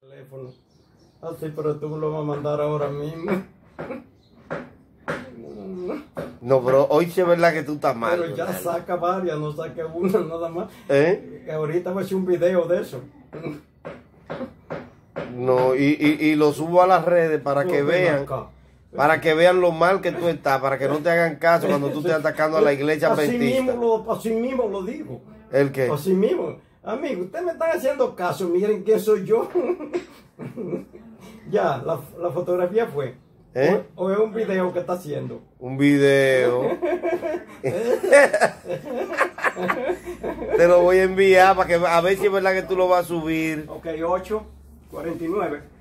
Teléfono. Así, pero tú me lo vas a mandar ahora mismo. No, pero hoy sí es verdad que tú estás mal. Pero ya saca varias, no saque una nada más. ¿Eh? Que ahorita voy a hacer un video de eso. No, y lo subo a las redes para que vean. Para que vean lo mal que tú estás, para que no te hagan caso cuando tú estés atacando a la iglesia adventista. Así mismo lo digo. ¿El qué? Así mismo. Amigo, ustedes me están haciendo caso, miren quién soy yo. Ya, la fotografía fue. ¿Eh? O es un video que está haciendo. Un video. Te lo voy a enviar para que a ver si es verdad que tú lo vas a subir. Ok, 8:49.